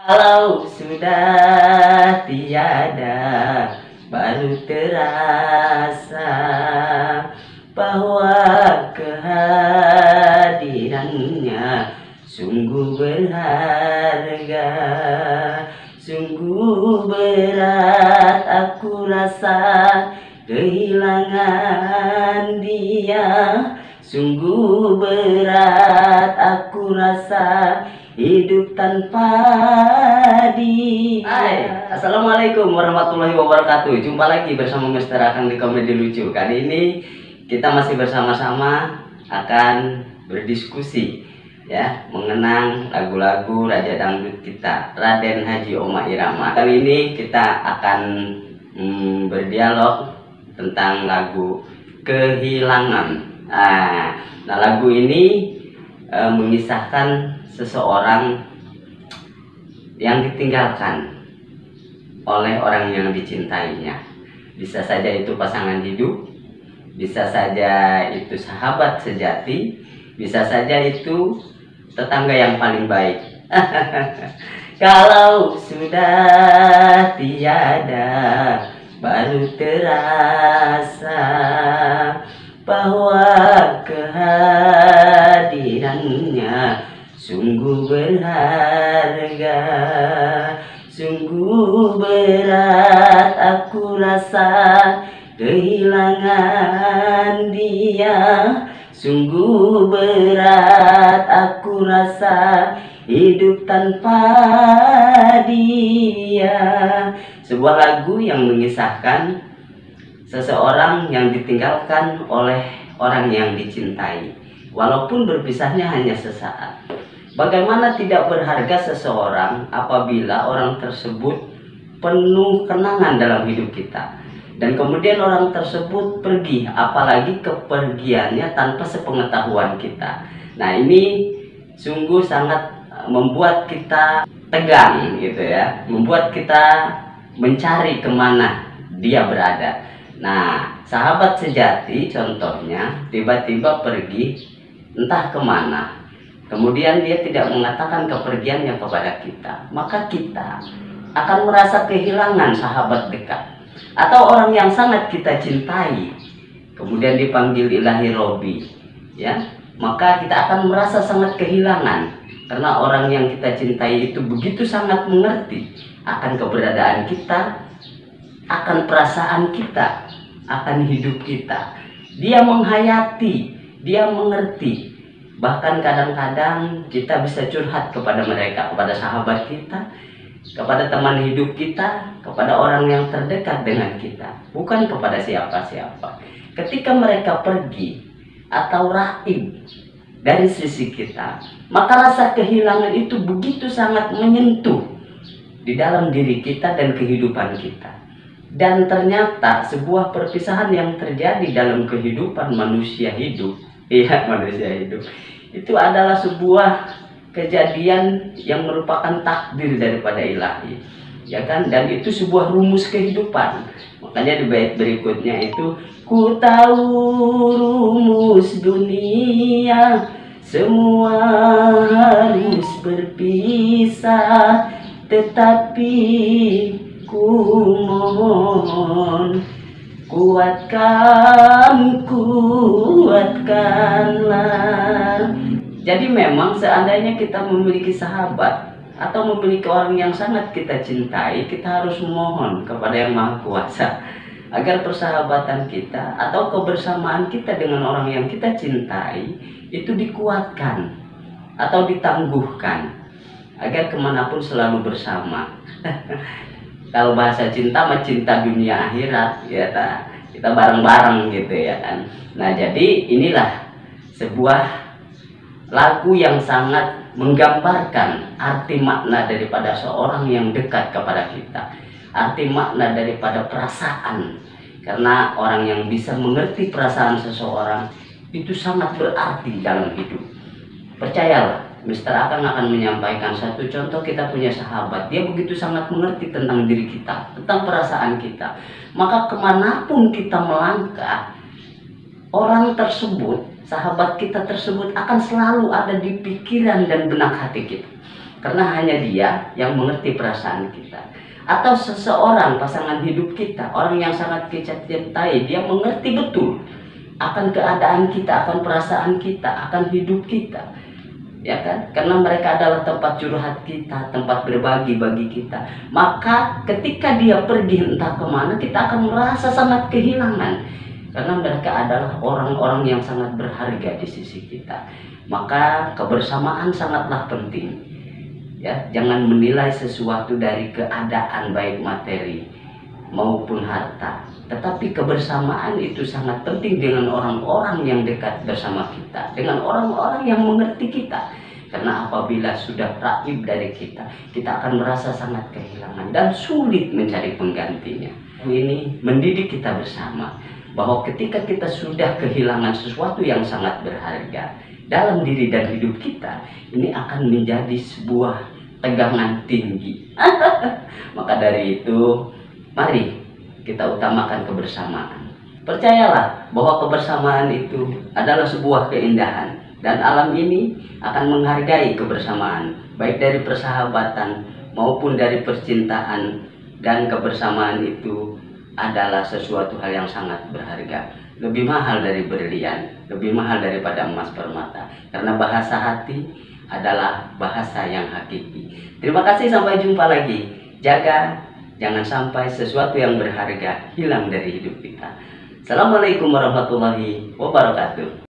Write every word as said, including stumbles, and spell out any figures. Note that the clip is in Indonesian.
Kalau sudah tiada, baru terasa bahwa kehadirannya sungguh berharga. Sungguh berat aku rasa kehilangan dia. Sungguh berat aku rasa hidup tanpa dia. Hai, assalamualaikum warahmatullahi wabarakatuh. Jumpa lagi bersama Mister Akang di Komedi Lucu. Kali ini kita masih bersama-sama akan berdiskusi ya, mengenang lagu-lagu Raja Dangdut kita, Raden Haji Oma Irama. Kali ini kita akan hmm, berdialog tentang lagu Kehilangan. Nah, nah lagu ini e, mengisahkan seseorang yang ditinggalkan oleh orang yang dicintainya. Bisa saja itu pasangan hidup, bisa saja itu sahabat sejati, bisa saja itu tetangga yang paling baik. Kalau sudah tiada, baru terasa bahwa kehadirannya sungguh berharga. Sungguh berat aku rasa kehilangan dia. Sungguh berat aku rasa hidup tanpa dia. Sebuah lagu yang mengisahkan seseorang yang ditinggalkan oleh orang yang dicintai, walaupun berpisahnya hanya sesaat. Bagaimana tidak berharga seseorang apabila orang tersebut penuh kenangan dalam hidup kita, dan kemudian orang tersebut pergi, apalagi kepergiannya tanpa sepengetahuan kita. Nah, ini sungguh sangat membuat kita tegang gitu ya, membuat kita mencari kemana dia berada. Nah, sahabat sejati contohnya tiba-tiba pergi entah kemana, kemudian dia tidak mengatakan kepergiannya kepada kita, maka kita akan merasa kehilangan sahabat dekat atau orang yang sangat kita cintai, kemudian dipanggil ilahi Robi, ya, maka kita akan merasa sangat kehilangan karena orang yang kita cintai itu begitu sangat mengerti akan keberadaan kita, akan perasaan kita, akan hidup kita. Dia menghayati, dia mengerti. Bahkan kadang-kadang kita bisa curhat kepada mereka, kepada sahabat kita, kepada teman hidup kita, kepada orang yang terdekat dengan kita, bukan kepada siapa-siapa. Ketika mereka pergi atau raib dari sisi kita, maka rasa kehilangan itu begitu sangat menyentuh di dalam diri kita dan kehidupan kita. Dan ternyata sebuah perpisahan yang terjadi dalam kehidupan manusia hidup, iya manusia hidup, itu adalah sebuah kejadian yang merupakan takdir daripada ilahi, ya kan? Dan itu sebuah rumus kehidupan. Makanya di bait berikutnya itu, ku tahu rumus dunia, semua harus berpisah, tetapi ku mohon, kuatkan, kuatkanlah. Jadi memang seandainya kita memiliki sahabat atau memiliki orang yang sangat kita cintai, kita harus memohon kepada Yang Maha Kuasa agar persahabatan kita atau kebersamaan kita dengan orang yang kita cintai itu dikuatkan atau ditangguhkan agar kemanapun selalu bersama. Kalau bahasa cinta mah cinta dunia akhirat ya, kita bareng-bareng gitu ya kan. Nah, jadi inilah sebuah lagu yang sangat menggambarkan arti makna daripada seorang yang dekat kepada kita, arti makna daripada perasaan. Karena orang yang bisa mengerti perasaan seseorang itu sangat berarti dalam hidup. Percayalah, Mister Akang akan menyampaikan satu contoh. Kita punya sahabat, dia begitu sangat mengerti tentang diri kita, tentang perasaan kita. Maka kemanapun kita melangkah, orang tersebut, sahabat kita tersebut akan selalu ada di pikiran dan benak hati kita. karena hanya dia yang mengerti perasaan kita. Atau seseorang pasangan hidup kita, orang yang sangat kita cintai, dia mengerti betul akan keadaan kita, akan perasaan kita, akan hidup kita, ya kan? Karena mereka adalah tempat curhat kita, tempat berbagi bagi kita. Maka ketika dia pergi entah kemana, kita akan merasa sangat kehilangan, karena mereka adalah orang-orang yang sangat berharga di sisi kita. Maka kebersamaan sangatlah penting, ya. Jangan menilai sesuatu dari keadaan baik materi maupun harta, tetapi kebersamaan itu sangat penting dengan orang-orang yang dekat bersama kita, dengan orang-orang yang mengerti kita. Karena apabila sudah raib dari kita, kita akan merasa sangat kehilangan dan sulit mencari penggantinya. Ini mendidik kita bersama bahwa ketika kita sudah kehilangan sesuatu yang sangat berharga dalam diri dan hidup kita, ini akan menjadi sebuah tegangan tinggi. Maka dari itu, mari kita utamakan kebersamaan. Percayalah bahwa kebersamaan itu adalah sebuah keindahan, dan alam ini akan menghargai kebersamaan, baik dari persahabatan maupun dari percintaan. Dan kebersamaan itu adalah sesuatu hal yang sangat berharga, lebih mahal dari berlian, lebih mahal daripada emas permata, karena bahasa hati adalah bahasa yang hakiki. Terima kasih, sampai jumpa lagi. Jaga, jangan sampai sesuatu yang berharga hilang dari hidup kita. Assalamualaikum warahmatullahi wabarakatuh.